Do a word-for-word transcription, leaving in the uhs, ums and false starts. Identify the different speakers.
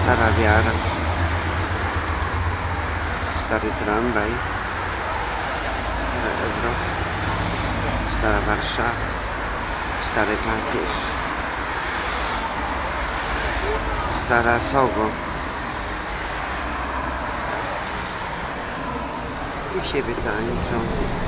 Speaker 1: Stara wiara. Stary tramwaj. Stare euro. Stara Warszawa. Stary papież. Stara Sogo. I się wytańczą.